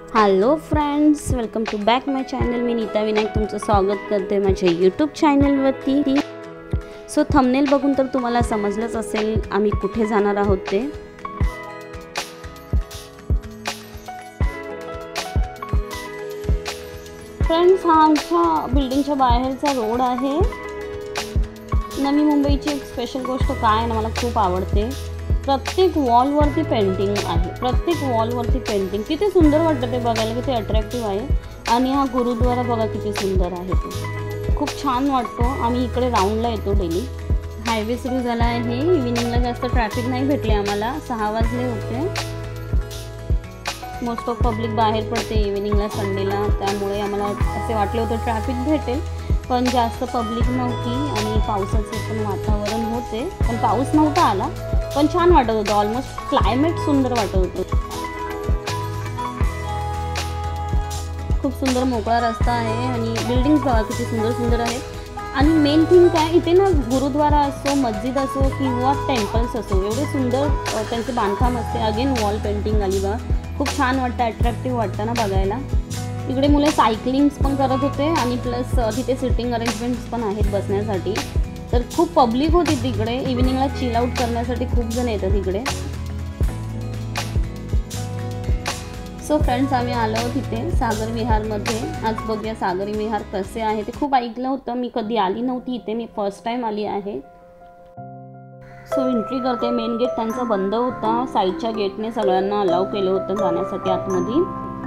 Hello friends, welcome to back my channel. मी नीता विनायक तुमचं स्वागत करते माझ्या यूट्यूब चॅनलवरती. सो थंबनेल बघून तर तुम्हाला समजलंच असेल आम्ही कुठे जाणार आहोत ते. फ्रेंड्स, हा आमच्या बिल्डिंगच्या बाहेरचा रोड आहे. नवी मुंबईची एक स्पेशल गोष्ट काय आहे ना, मला खूप आवडते. प्रत्येक वॉलवरती पेंटिंग आहे, प्रत्येक वॉलवरती पेंटिंग. किती सुंदर वाटतं ते बघायला, किती अट्रॅक्टिव्ह आहे. आणि हा गुरुद्वारा बघा किती सुंदर आहे, तो खूप छान वाटतो. आम्ही इकडे राऊंडला येतो डेली. हायवे सुरू झाला आहे. इव्हिनिंगला जास्त ट्रॅफिक नाही भेटले आम्हाला, 6 वाजले होते. मोस्ट ऑफ पब्लिक बाहेर पडते इव्हिनिंगला संडेला, त्यामुळे आम्हाला असे वाटले होते ट्रॅफिक भेटेल, पण जास्त पब्लिक नव्हती. आणि पावसाचे पण वातावरण होते, पण पाऊस नव्हता आला, पण छान वाटत होतं. ऑलमोस्ट क्लायमेट सुंदर वाटत होतं. खूप सुंदर मोकळा रस्ता आहे आणि बिल्डिंग्स बघा किती सुंदर सुंदर आहेत. आणि मेन थिंग काय, इथे ना गुरुद्वारा असो, मस्जिद असो किंवा टेम्पल्स असो, एवढे सुंदर त्यांचे बांधकाम असते. अगेन वॉल पेंटिंग आली बघा, खूप छान वाटतं, अट्रॅक्टिव्ह वाटतं ना बघायला. इकडे मुले सायकलिंग्स पण करत होते आणि प्लस तिथे सिटिंग अरेंजमेंट्स पण आहेत बसण्यासाठी. तर खूप पब्लिक होती तिकडे. इव्हिनिंगला चिल आउट करण्यासाठी खूप जण येतात इकडे. सो फ्रेंड्स, आम्ही आलो तिथे सागर विहारमध्ये. आज बघूया सागर विहार कसे आहे ते. खूप ऐकलं होतं, मी कधी आली नव्हती इथे, मी फर्स्ट टाइम आली आहे. सो एंट्री करते. मेन गेट त्यांचा बंद होता, साईडच्या गेटने सगळ्यांना अलाउ केलं होतं जाण्यासाठी आतमध्ये.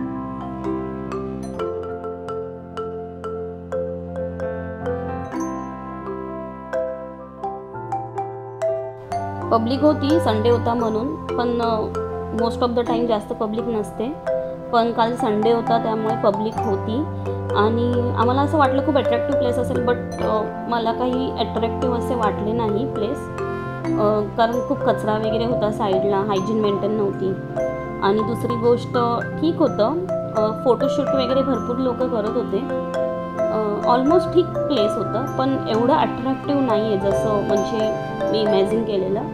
पब्लिक होती, संडे होता म्हणून, पण मोस्ट ऑफ द टाईम जास्त पब्लिक नसते. पण काल संडे होता त्यामुळे पब्लिक होती. आणि आम्हाला असं वाटलं खूप अट्रॅक्टिव्ह प्लेस असेल, बट मला काही अट्रॅक्टिव्ह असे वाटले नाही प्लेस. कारण खूप कचरा वगैरे होता साईडला, हायजीन मेंटेन नव्हती. आणि दुसरी गोष्ट, ठीक होतं, फोटोशूट वगैरे भरपूर लोक करत होते. ऑलमोस्ट ठीक प्लेस होतं, पण एवढं अट्रॅक्टिव्ह नाही आहे जसं म्हणजे मी इमॅजिन केलेलं.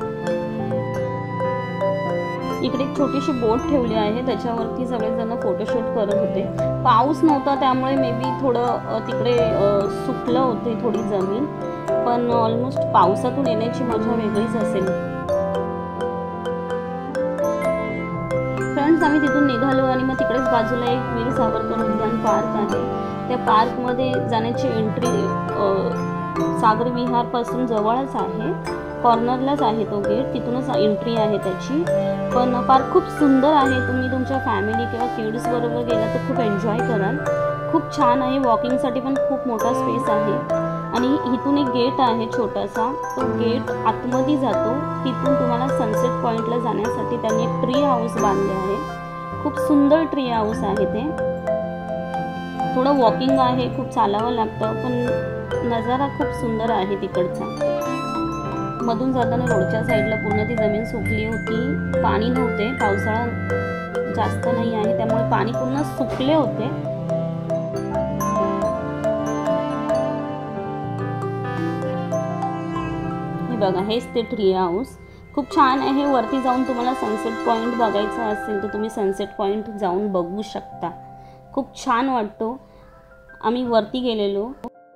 इकडे एक छोटीशी बोट ठेवली आहे, त्याच्यावरती सगळेजण फोटोशूट करत होते. पाऊस नव्हता त्यामुळे मे बी थोडं तिकडे सुकलं होते थोडी जमीन, पण ऑलमोस्ट पावसातून येण्याची मजा वेगळीच असेल. फ्रेंड्स, आम्ही तिथून निघालो आणि मग तिकडेच बाजूला एक वीर सावरकर उद्यान पार्क आहे. त्या पार्कमध्ये जाण्याची एंट्री सागर विहारपासून जवळच आहे, कॉर्नरलाच आहे तो गेट, तिथूनच एंट्री आहे त्याची. पण पार्क खूप सुंदर आहे. तुम्ही तुमच्या फॅमिली किंवा किड्स बरोबर गेला तर खूप एन्जॉय कराल. खूप छान आहे. वॉकिंगसाठी पण खूप मोठा स्पेस आहे. आणि इथून एक गेट आहे छोटासा, तो गेट आतमध्ये जातो. तिथून तुम्हाला सनसेट पॉईंटला जाण्यासाठी त्यांनी एक ट्री हाऊस बांधले आहे. खूप सुंदर ट्री हाऊस आहे ते. थोडं वॉकिंग आहे, खूप चालावं लागतं, पण नजारा खूप सुंदर आहे तिकडचा. मधून जाताना रोडच्या साईडला पूर्ण ती जमीन सुकली होती, पाणी नव्हते, पावसाळा जास्त नाही आहे त्यामुळे पाणी पूर्ण सुकले होते. हे बघा, हेच ते ट्री हाऊस. खूप छान आहे. वरती जाऊन तुम्हाला सनसेट पॉईंट बघायचा असेल तर तुम्ही सनसेट पॉईंट जाऊन बघू शकता. खूप छान वाटतो. आम्ही वरती गेलेलो.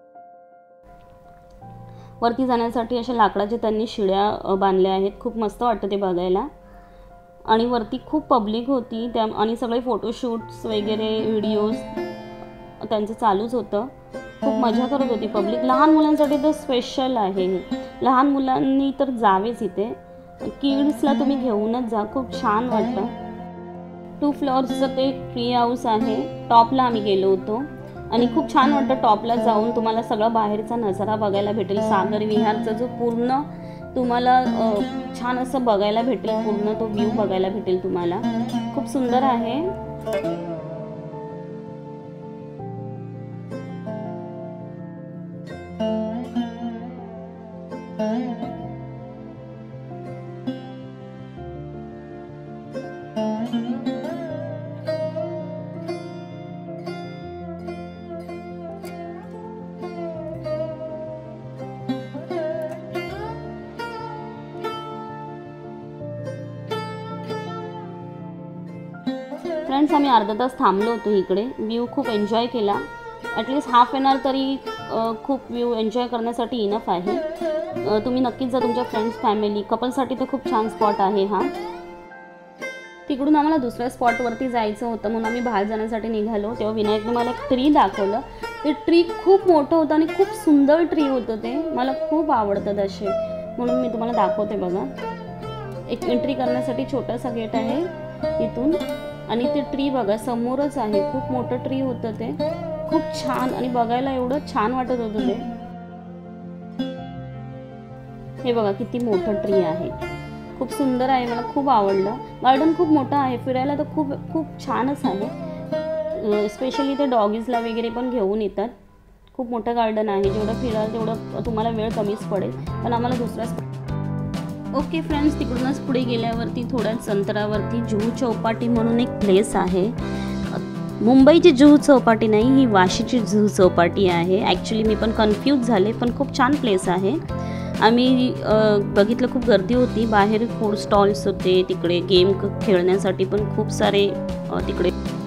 वरती जाण्यासाठी अशा लाकडाच्या त्यांनी शिड्या बांधल्या आहेत. खूप मस्त वाटतं ते बघायला. आणि वरती खूप पब्लिक होती त्या, आणि सगळे फोटोशूट्स वगैरे व्हिडिओज त्यांचं चालूच होतं. खूप मजा करत होती पब्लिक. लहान मुलांसाठी तर स्पेशल आहे. लहान मुलांनी तर जावेच इथे. किड्सला तुम्ही घेऊनच जा, खूप छान वाटतं. 2 फ्लोअर्सचं ते ट्री हाऊस आहे. टॉपला आम्ही गेलो होतो आणि खूप छान वाटतं. टॉपला जाऊन तुम्हाला सगळा बाहेरचा नजारा बघायला भेटेल. सागर विहारचा जो पूर्ण तुम्हाला छान असं बघायला भेटेल, पूर्ण तो व्ह्यू बघायला भेटेल तुम्हाला. खूप सुंदर आहे. फ्रेंड्स आम्ही अर्धा तास थांबलो होतो इकडे. व्ह्यू खूप एन्जॉय केला. ॲटलिस्ट हाफ एन आवर तरी खूप व्ह्यू एन्जॉय करण्यासाठी इनफ आहे. तुम्ही नक्कीच जा तुमच्या फ्रेंड्स फॅमिली कपलसाठी तर खूप छान स्पॉट आहे हा. तिकडून आम्हाला दुसऱ्या स्पॉटवरती जायचं होतं म्हणून आम्ही बाहेर जाण्यासाठी निघालो. तेव्हा विनायकने मला एक ट्री दाखवलं. ते ट्री खूप मोठं होतं आणि खूप सुंदर ट्री होतं. ते मला खूप आवडतात असे, म्हणून मी तुम्हाला दाखवते बघा. एक एंट्री करण्यासाठी छोटासा गेट आहे इथून आणि ते ट्री बघा समोरच आहे. खूप मोठं ट्री होतं ते, खूप छान आणि बघायला एवढं छान वाटत होतं ते. हे बघा किती मोठं ट्री आहे, खूप सुंदर आहे, मला खूप आवडलं. गार्डन खूप मोठं आहे, फिरायला तर खूप खूप छानच आहे. स्पेशली ते डॉगीजला वगैरे पण घेऊन येतात. खूप मोठं गार्डन आहे, जेवढं फिराल तेवढं तुम्हाला वेळ कमीच पडेल. पण आम्हाला दुसरा ओके फ्रेंड्स, तिकडूनच पुढे गेल्यावरती थोड्याच अंतरावरती जुहू चौपाटी म्हणून एक प्लेस आहे. मुंबईची जुहू चौपाटी नाही, ही वाशीची जुहू चौपाटी आहे. ॲक्च्युली मी पण कन्फ्यूज झाले, पण खूप छान प्लेस आहे. आम्ही बघितलं खूप गर्दी होती. बाहेर फूड स्टॉल्स होते, तिकडे गेम खेळण्यासाठी पण खूप सारे. तिकडे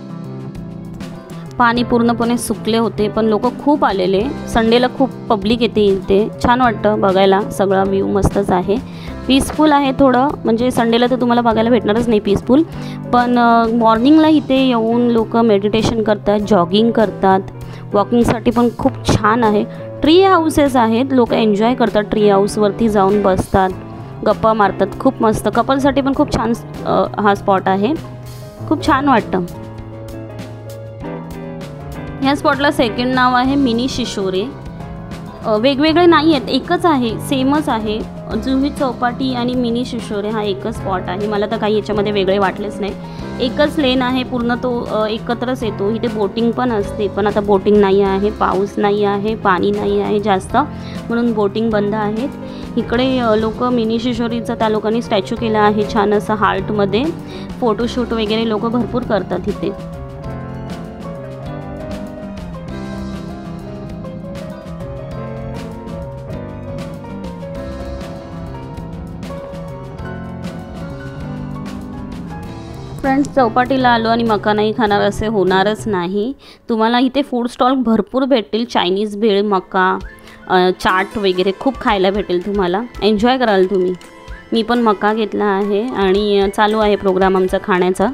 पाणी पूर्णपणे सुकले होते, पण लोक खूप आलेले. संडेला खूप पब्लिक येते इथे. छान वाटतं बघायला, सगळा व्ह्यू मस्तच आहे. पीसफुल आहे थोडं, म्हणजे संडेला तर तुम्हाला बघायला भेटणारच नाही पीसफुल, पण मॉर्निंगला इथे येऊन लोक मेडिटेशन करतात, जॉगिंग करतात, वॉकिंगसाठी पण खूप छान आहे. ट्री हाऊसेस आहेत, लोक एन्जॉय करतात. ट्री हाऊसवरती जाऊन बसतात, गप्पा मारतात. खूप मस्त, कपलसाठी पण खूप छान हा स्पॉट आहे. खूप छान वाटतं. ह्या स्पॉटला सेकंड नाव आहे मिनी शिशोरे. वेगवेगळे नाही आहेत, एकच आहे, सेमच आहे. जुहू चौपाटी आणि मिनी शिशोरे हा एकच स्पॉट आहे. मला तर काही याच्यामध्ये वेगळे वाटलेच नाही. एकच लेन आहे पूर्ण, तो एकत्रच येतो. इथे बोटिंग पण असते, पण आता बोटिंग नाही आहे, पाऊस नाही आहे, पाणी नाही आहे जास्त, म्हणून बोटिंग बंद आहेत. इकडे लोक मिनी शिशोरीचा त्या लोकांनी स्टॅच्यू केला आहे छान असं हार्टमध्ये. फोटोशूट वगैरे लोक भरपूर करतात इथे. फ्रेंड्स, चौपाटीला आलो आणि मका नाही खाणार असे होणारच नाही. तुम्हाला इथे फूड स्टॉल भरपूर भेटतील. चायनीज भेळ, मका, चाट वगैरे खूप खायला भेटेल तुम्हाला. एन्जॉय कराल तुम्ही. मी पण मका घेतला आहे आणि चालू आहे प्रोग्राम आमचा खाण्याचा.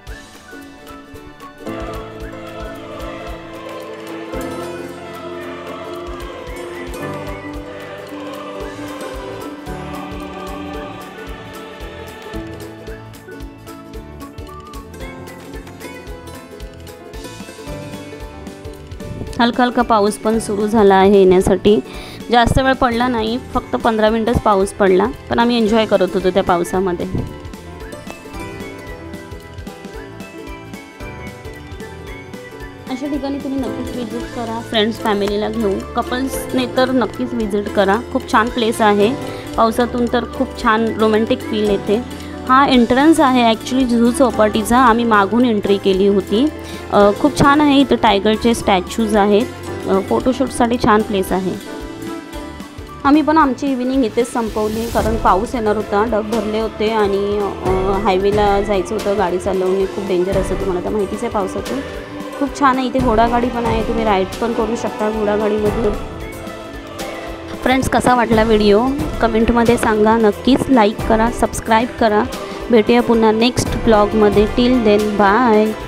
हलका हलका पाऊस पण सुरू झाला आहे येण्यासाठी. जास्त वेळ पडला नाही, फक्त 15 मिनिटच पाऊस पडला, पण आम्ही एन्जॉय करत होतो त्या पावसामध्ये. अशा ठिकाणी तुम्ही नक्कीच विजिट करा, फ्रेंड्स फॅमिलीला घेऊन. कपल्सने तर नक्कीच विजिट करा. खूप छान प्लेस आहे. पावसातून तर खूप छान रोमॅन्टिक फील येते. हा एंट्रन्स आहे ॲक्च्युली जुहू चौपाटीचा. आम्ही मागून एंट्री केली होती. खूप छान आहे. इथं टायगरचे स्टॅच्यूज आहेत. फोटोशूटसाठी छान प्लेस आहे. आम्ही पण आमची इव्हिनिंग इथेच संपवली, कारण पाऊस येणार होता, ढग भरले होते आणि हायवेला जायचं होतं. गाडी चालवणे खूप डेंजर असतं, तुम्हाला तर माहितीच आहे पावसाचं. खूप छान आहे. इथे घोडागाडी पण आहे, तुम्ही राईड पण करू शकता घोडागाडीमधून. फ्रेंड्स, कसा वाटला व्हिडिओ कमेंटमध्ये सांगा. नक्कीच लाईक करा, सबस्क्राईब करा. भेटूया पुन्हा नेक्स्ट ब्लॉगमध्ये. Till then bye.